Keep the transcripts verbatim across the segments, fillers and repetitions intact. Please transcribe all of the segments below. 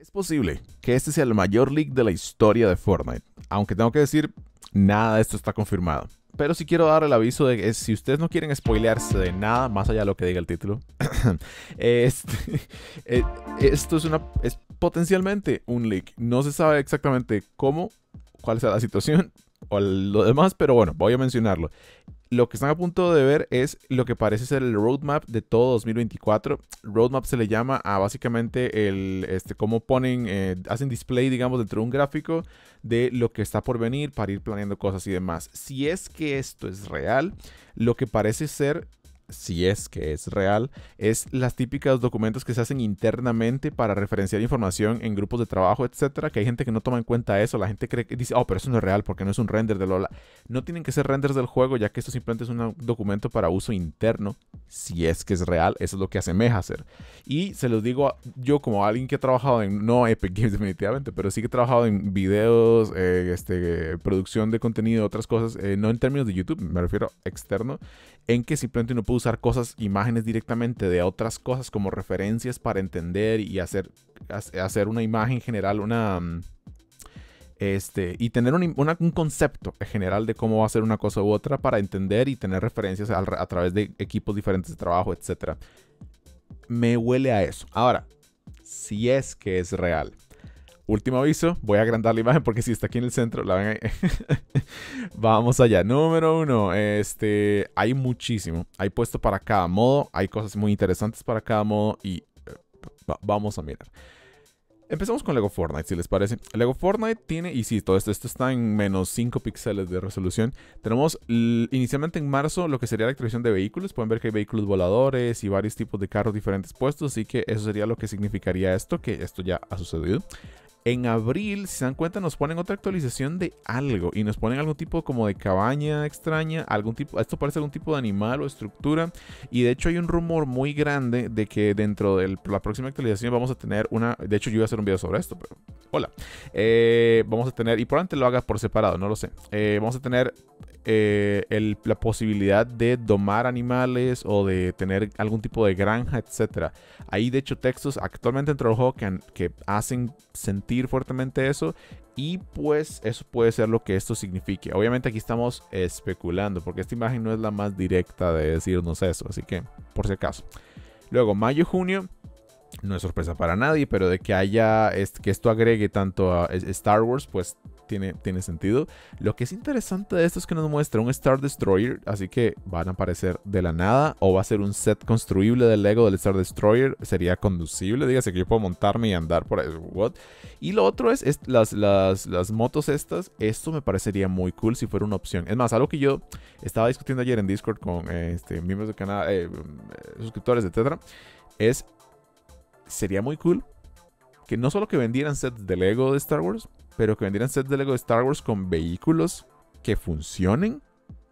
Es posible que este sea el mayor leak de la historia de Fortnite, aunque tengo que decir, nada de esto está confirmado. Pero sí quiero dar el aviso de que si ustedes no quieren spoilearse de nada, más allá de lo que diga el título, este, eh, esto es, una, es potencialmente un leak. No se sabe exactamente cómo, cuál sea la situación o lo demás, pero bueno, voy a mencionarlo. Lo que están a punto de ver es lo que parece ser el roadmap de todo dos mil veinticuatro. Roadmap se le llama a básicamente el, este, cómo ponen, eh, hacen display, digamos, dentro de un gráfico de lo que está por venir para ir planeando cosas y demás. Si es que esto es real, lo que parece ser, si es que es real, es las típicas documentos que se hacen internamente para referenciar información en grupos de trabajo, etcétera, que hay gente que no toma en cuenta eso. La gente cree que dice, oh, pero eso no es real porque no es un render de Lola. No tienen que ser renders del juego, ya que esto simplemente es un documento para uso interno. Si es que es real, eso es lo que asemeja a ser. Y se los digo yo como alguien que ha trabajado en, no Epic Games definitivamente, pero sí que he trabajado en videos, eh, este, producción de contenido, otras cosas, eh, no en términos de YouTube, me refiero externo, en que simplemente uno puede usar cosas, imágenes directamente de otras cosas como referencias para entender y hacer, hacer una imagen general, una... Este, y tener un, una, un concepto general de cómo va a ser una cosa u otra para entender y tener referencias a, a través de equipos diferentes de trabajo, etcétera. Me huele a eso. Ahora, si es que es real. Último aviso, voy a agrandar la imagen porque si está aquí en el centro, la ven ahí. Vamos allá. Número uno, este, hay muchísimo. Hay puesto para cada modo, hay cosas muy interesantes para cada modo y eh, va, vamos a mirar. Empezamos con Lego Fortnite, si les parece. Lego Fortnite tiene, y sí, todo esto, esto está en menos cinco píxeles de resolución. Tenemos inicialmente en marzo lo que sería la actualización de vehículos. Pueden ver que hay vehículos voladores y varios tipos de carros diferentes puestos. Así que eso sería lo que significaría esto, que esto ya ha sucedido. En abril, si se dan cuenta, nos ponen otra actualización de algo y nos ponen algún tipo como de cabaña extraña, algún tipo, esto parece algún tipo de animal o estructura, y de hecho hay un rumor muy grande de que dentro de la próxima actualización vamos a tener una, de hecho yo iba a hacer un video sobre esto, pero hola, eh, vamos a tener, y probablemente lo haga por separado, no lo sé, eh, vamos a tener Eh, el, la posibilidad de domar animales o de tener algún tipo de granja, etcétera. Hay de hecho textos actualmente dentro del juego que, que hacen sentir fuertemente eso, y pues eso puede ser lo que esto signifique. Obviamente aquí estamos especulando porque esta imagen no es la más directa de decirnos eso, así que por si acaso. Luego mayo, junio. No es sorpresa para nadie, pero de que haya que esto agregue tanto a Star Wars, pues tiene, tiene sentido. Lo que es interesante de esto es que nos muestra un Star Destroyer, así que van a aparecer de la nada, o va a ser un set construible del Lego del Star Destroyer, sería conducible, dígase que yo puedo montarme y andar por ahí. What? Y lo otro es, es las, las, las motos estas, esto me parecería muy cool si fuera una opción. Es más, algo que yo estaba discutiendo ayer en Discord con eh, este, miembros del canal, eh, suscriptores, etcétera, es... sería muy cool que no solo que vendieran sets de Lego de Star Wars, pero que vendieran sets de Lego de Star Wars con vehículos que funcionen.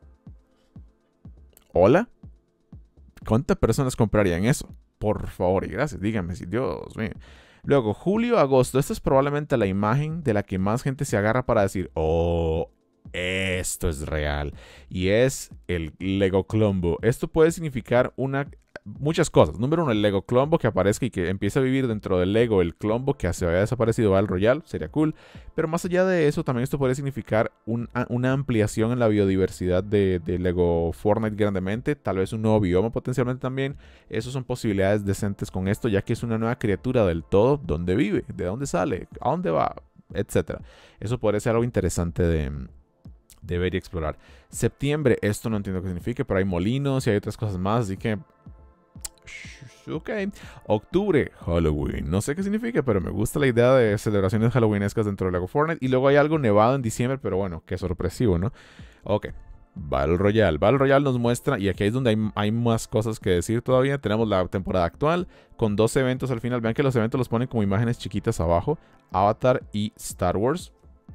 ¿Hola? ¿Cuántas personas comprarían eso? Por favor y gracias, díganme si Dios mío. Luego, julio, agosto. Esta es probablemente la imagen de la que más gente se agarra para decir, oh, esto es real. Y es el Lego Colombo. Esto puede significar una... muchas cosas. Número uno, el Lego Colombo que aparezca y que empiece a vivir dentro del Lego, el Colombo que se había desaparecido Battle Royale, sería cool. Pero más allá de eso, también esto podría significar un, una ampliación en la biodiversidad de, de Lego Fortnite grandemente. Tal vez un nuevo bioma potencialmente también. Esas son posibilidades decentes con esto, ya que es una nueva criatura del todo. ¿Dónde vive? ¿De dónde sale? ¿A dónde va? Etcétera. Eso podría ser algo interesante de... de ver y explorar. Septiembre, esto no entiendo qué significa, pero hay molinos y hay otras cosas más, así que... ok. Octubre, Halloween. No sé qué significa, pero me gusta la idea de celebraciones halloweenescas dentro de Lego Fortnite. Y luego hay algo nevado en diciembre, pero bueno, qué sorpresivo, ¿no? Ok. Battle Royale. Battle Royale nos muestra, y aquí es donde hay, hay más cosas que decir todavía. Tenemos la temporada actual con dos eventos al final. Vean que los eventos los ponen como imágenes chiquitas abajo. Avatar y Star Wars.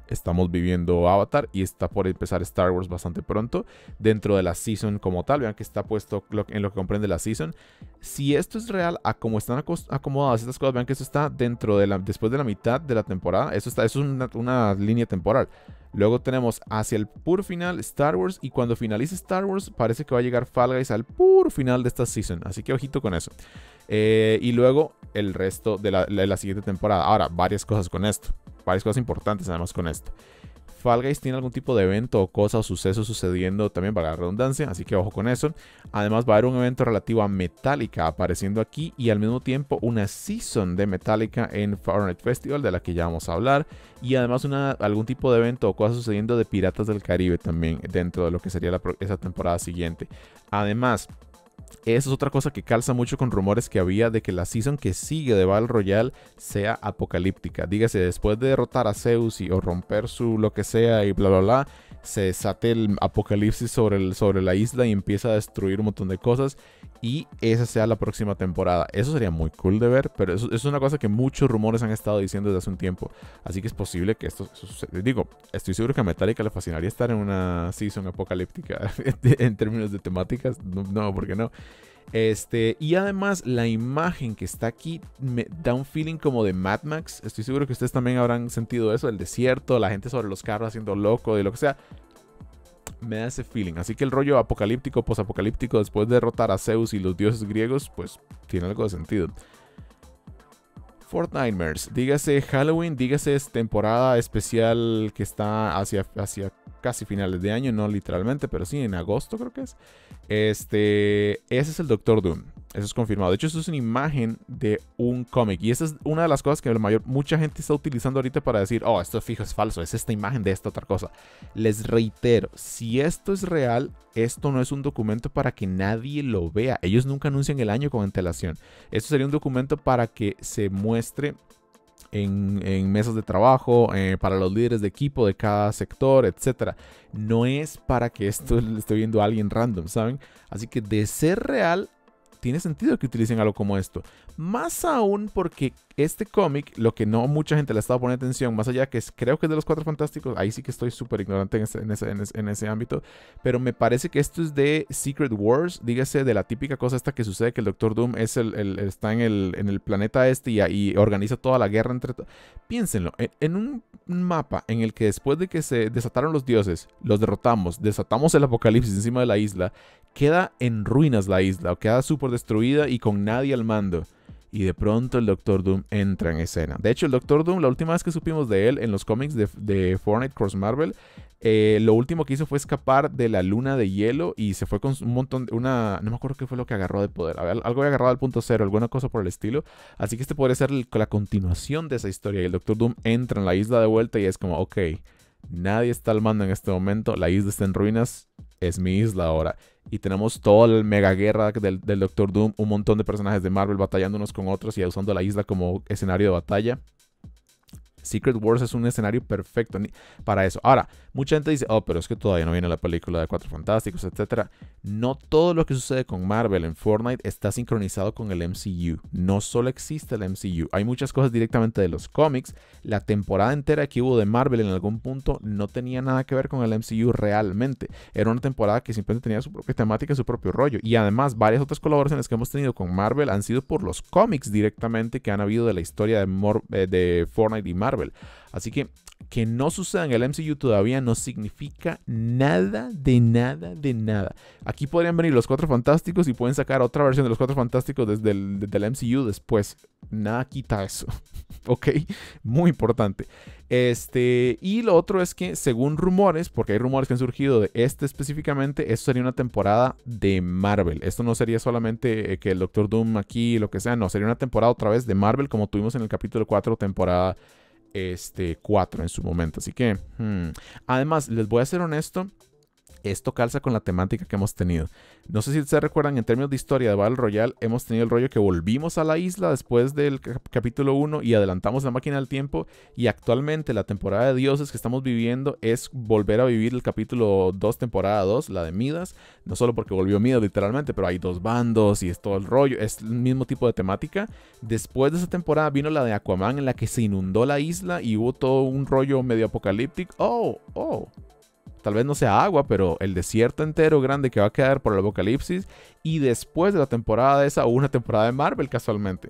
estamos viviendo Avatar y está por empezar Star Wars bastante pronto dentro de la season como tal. Vean que está puesto en lo que comprende la season. Si esto es real, a cómo están acomodadas estas cosas, vean que esto está dentro de la, después de la mitad de la temporada. Eso, está, eso es una, una línea temporal. Luego tenemos hacia el puro final Star Wars, y cuando finalice Star Wars parece que va a llegar Fall Guys al puro final de esta season. Así que ojito con eso. Eh, y luego el resto de la, de la siguiente temporada. Ahora, varias cosas con esto. Varias cosas importantes además con esto. Fall Guys tiene algún tipo de evento o cosa o suceso sucediendo también, para la redundancia, así que ojo con eso. Además va a haber un evento relativo a Metallica apareciendo aquí, y al mismo tiempo una season de Metallica en Fortnite Festival, de la que ya vamos a hablar. Y además una, algún tipo de evento o cosa sucediendo de Piratas del Caribe también dentro de lo que sería la, esa temporada siguiente. Además, eso es otra cosa que calza mucho con rumores que había de que la season que sigue de Battle Royale sea apocalíptica. Dígase, después de derrotar a Zeus y o romper su lo que sea y bla bla bla, se desate el apocalipsis sobre, el, sobre la isla y empieza a destruir un montón de cosas, y esa sea la próxima temporada. Eso sería muy cool de ver, pero eso, eso es una cosa que muchos rumores han estado diciendo desde hace un tiempo. Así que es posible que esto suceda. Digo, estoy seguro que a Metallica le fascinaría estar en una season apocalíptica en términos de temáticas. No, no, ¿por qué no? Este, y además la imagen que está aquí me da un feeling como de Mad Max. Estoy seguro que ustedes también habrán sentido eso, el desierto, la gente sobre los carros haciendo loco, de lo que sea. Me da ese feeling. Así que el rollo apocalíptico, posapocalíptico, después de derrotar a Zeus y los dioses griegos, pues tiene algo de sentido. Fortnitemares, dígase Halloween, dígase temporada especial que está hacia, hacia casi finales de año, no literalmente, pero sí en agosto creo que es. Este, ese es el Doctor Doom, eso es confirmado. De hecho, eso es una imagen de un cómic, y esa es una de las cosas que la mayor, mucha gente está utilizando ahorita para decir, oh, esto fijo es falso, es esta imagen de esta otra cosa. Les reitero, si esto es real, esto no es un documento para que nadie lo vea. Ellos nunca anuncian el año con antelación. Esto sería un documento para que se muestre En, en mesas de trabajo, eh, para los líderes de equipo de cada sector, etcétera. No es para que esto le esté viendo a alguien random, ¿saben? Así que de ser real, tiene sentido que utilicen algo como esto. Más aún porque este cómic, lo que no mucha gente le ha estado poniendo atención, más allá que es, creo que es de los Cuatro Fantásticos, ahí sí que estoy súper ignorante en ese, en, ese, en, ese, en ese ámbito, pero me parece que esto es de Secret Wars, dígase de la típica cosa esta que sucede, que el Doctor Doom es el, el, está en el, en el planeta este y, y organiza toda la guerra entre... Piénsenlo, en, en un mapa en el que después de que se desataron los dioses, los derrotamos, desatamos el apocalipsis encima de la isla, queda en ruinas la isla, o queda súper destruida y con nadie al mando. Y de pronto el Doctor Doom entra en escena. De hecho, el Doctor Doom, la última vez que supimos de él en los cómics de, de Fortnite Cross Marvel, eh, lo último que hizo fue escapar de la luna de hielo y se fue con un montón de una... No me acuerdo qué fue lo que agarró de poder. Algo había agarrado al punto cero, alguna cosa por el estilo. Así que este podría ser el, la continuación de esa historia. Y el Doctor Doom entra en la isla de vuelta y es como, ok, nadie está al mando en este momento. La isla está en ruinas. Es mi isla ahora. Y tenemos toda la mega guerra del, del Doctor Doom. Un montón de personajes de Marvel batallando unos con otros y usando la isla como escenario de batalla. Secret Wars es un escenario perfecto para eso. Ahora, mucha gente dice, oh, pero es que todavía no viene la película de Cuatro Fantásticos, etcétera. No todo lo que sucede con Marvel en Fortnite está sincronizado con el M C U. No solo existe el M C U. Hay muchas cosas directamente de los cómics. La temporada entera que hubo de Marvel en algún punto no tenía nada que ver con el M C U realmente. Era una temporada que simplemente tenía su propia temática y su propio rollo. Y además, varias otras colaboraciones que hemos tenido con Marvel han sido por los cómics directamente que han habido de la historia de, Mor eh, de Fortnite y Marvel. Así que que no suceda en el M C U todavía no significa nada de nada de nada. Aquí podrían venir los Cuatro Fantásticos y pueden sacar otra versión de los Cuatro Fantásticos desde el, desde el M C U después. Nada quita eso. Ok, muy importante. Este, y lo otro es que según rumores, porque hay rumores que han surgido de este específicamente, esto sería una temporada de Marvel. Esto no sería solamente eh, que el Doctor Doom aquí, lo que sea, no, sería una temporada otra vez de Marvel como tuvimos en el capítulo cuatro, temporada este, cuatro en su momento. Así que, hmm. además, les voy a ser honesto, esto calza con la temática que hemos tenido. No sé si ustedes recuerdan, en términos de historia de Battle Royale, hemos tenido el rollo que volvimos a la isla después del cap capítulo uno y adelantamos la máquina del tiempo, y actualmente la temporada de dioses que estamos viviendo es volver a vivir el capítulo dos, temporada dos, la de Midas, no solo porque volvió Midas literalmente, pero hay dos bandos y es todo el rollo, es el mismo tipo de temática. Después de esa temporada vino la de Aquaman, en la que se inundó la isla y hubo todo un rollo medio apocalíptico. Oh, oh. Tal vez no sea agua, pero el desierto entero grande que va a quedar por el apocalipsis. Y después de la temporada de esa, hubo una temporada de Marvel casualmente.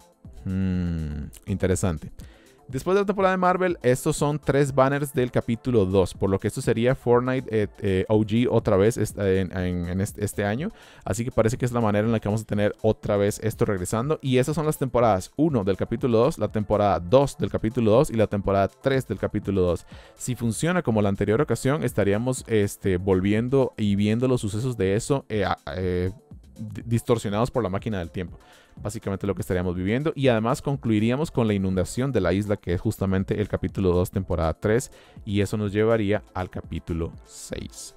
Hmm, interesante. Después de la temporada de Marvel, estos son tres banners del capítulo dos, por lo que esto sería Fortnite eh, eh, O G otra vez en, en, en este, este año. Así que parece que es la manera en la que vamos a tener otra vez esto regresando. Y esas son las temporadas uno del capítulo dos, la temporada dos del capítulo dos y la temporada tres del capítulo dos. Si funciona como la anterior ocasión, estaríamos este, volviendo y viendo los sucesos de eso eh, eh, distorsionados por la máquina del tiempo. Básicamente lo que estaríamos viviendo. Y además concluiríamos con la inundación de la isla, que es justamente el capítulo dos, temporada tres. Y eso nos llevaría al capítulo seis.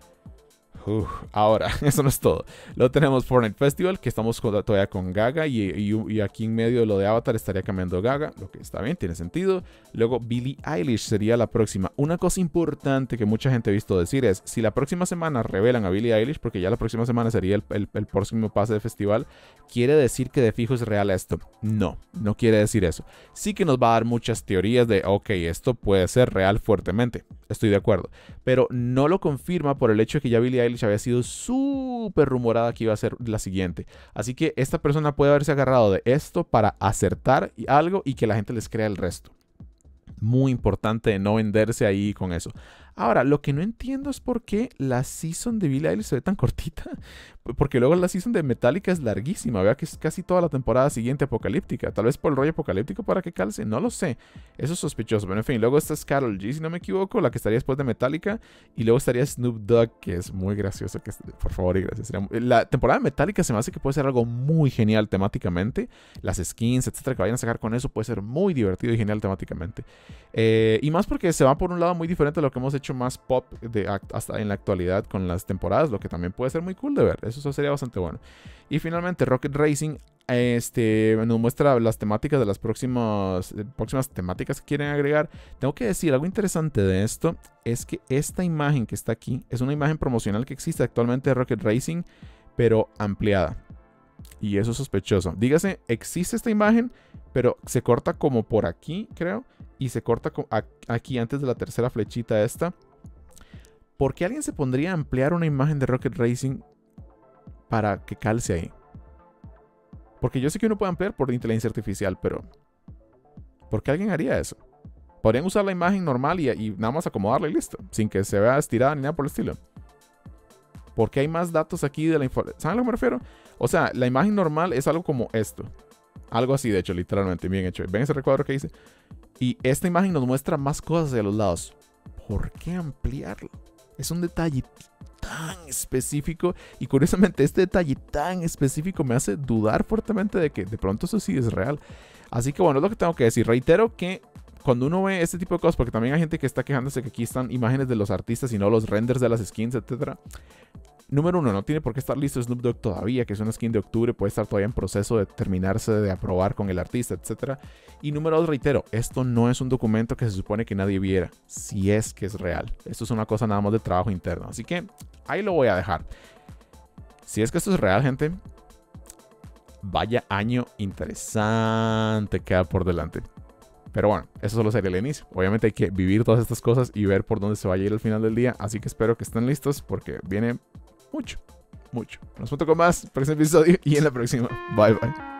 Uf, ahora, eso no es todo. Luego tenemos Fortnite Festival, que estamos todavía con Gaga. Y, y, y aquí en medio de lo de Avatar estaría cambiando Gaga, lo que está bien, tiene sentido. Luego Billie Eilish sería la próxima. Una cosa importante que mucha gente ha visto decir es, si la próxima semana revelan a Billie Eilish, porque ya la próxima semana sería el, el, el próximo pase de festival, ¿quiere decir que de fijo es real esto? No, no quiere decir eso. Sí que nos va a dar muchas teorías de, ok, esto puede ser real fuertemente. Estoy de acuerdo. Pero no lo confirma por el hecho de que ya Billie Eilish había sido súper rumorada que iba a ser la siguiente. Así que esta persona puede haberse agarrado de esto para acertar algo y que la gente les crea el resto. Muy importante no venderse ahí con eso. Ahora, lo que no entiendo es por qué la season de Billie Eilish se ve tan cortita. Porque luego la season de Metallica es larguísima. Vea que es casi toda la temporada siguiente apocalíptica. Tal vez por el rollo apocalíptico para que calce. No lo sé. Eso es sospechoso. Pero en fin, luego está Karol G, si no me equivoco, la que estaría después de Metallica. Y luego estaría Snoop Dogg, que es muy gracioso. Que, por favor y gracias. La temporada de Metallica se me hace que puede ser algo muy genial temáticamente. Las skins, etcétera, que vayan a sacar con eso puede ser muy divertido y genial temáticamente. Eh, y más porque se va por un lado muy diferente a lo que hemos hecho más pop de, hasta en la actualidad con las temporadas, lo que también puede ser muy cool de ver. Eso sería bastante bueno. Y finalmente Rocket Racing este, nos muestra las temáticas de las próximas, próximas temáticas que quieren agregar. Tengo que decir, algo interesante de esto es que esta imagen que está aquí es una imagen promocional que existe actualmente de Rocket Racing, pero ampliada. Y eso es sospechoso. Dígase, existe esta imagen, pero se corta como por aquí, creo. Y se corta aquí antes de la tercera flechita esta. ¿Por qué alguien se pondría a ampliar una imagen de Rocket Racing para que calce ahí? Porque yo sé que uno puede ampliar por inteligencia artificial, pero ¿por qué alguien haría eso? Podrían usar la imagen normal y, y nada más acomodarla y listo, sin que se vea estirada ni nada por el estilo. Porque hay más datos aquí de la información. ¿Saben a lo que me refiero? O sea, la imagen normal es algo como esto. Algo así, de hecho, literalmente, bien hecho. ¿Ven ese recuadro que hice? Y esta imagen nos muestra más cosas de los lados. ¿Por qué ampliarlo? Es un detalle tan específico. Y curiosamente, este detalle tan específico me hace dudar fuertemente de que de pronto eso sí es real. Así que bueno, es lo que tengo que decir. Reitero que cuando uno ve este tipo de cosas, porque también hay gente que está quejándose que aquí están imágenes de los artistas y no los renders de las skins, etcétera. Número uno, no tiene por qué estar listo Snoop Dogg todavía, que es una skin de octubre, puede estar todavía en proceso de terminarse de aprobar con el artista, etcétera. Y número dos, reitero, esto no es un documento que se supone que nadie viera, si es que es real. Esto es una cosa nada más de trabajo interno, así que ahí lo voy a dejar. Si es que esto es real, gente, vaya año interesante queda por delante. Pero bueno, eso solo sería el inicio. Obviamente hay que vivir todas estas cosas y ver por dónde se va a ir al final del día. Así que espero que estén listos porque viene mucho, mucho. Nos vemos con más, próximo episodio y en la próxima. Bye, bye.